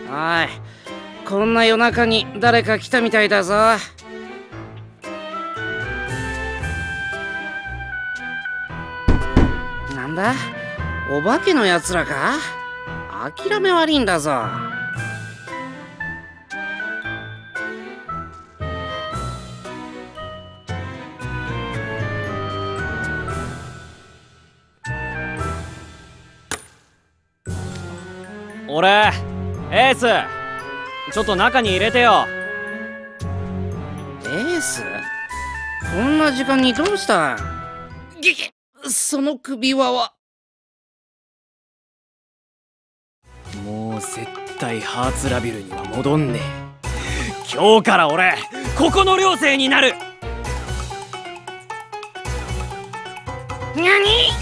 おい、こんな夜中に誰か来たみたいだぞ。なんだ、お化けのやつらか。諦め悪いんだぞ。 俺、エース、ちょっと中に入れてよ。 エース、こんな時間にどうした。その首輪は。 もう絶対ハーツラビルには戻んねえ。今日から俺ここの寮生になる。 何？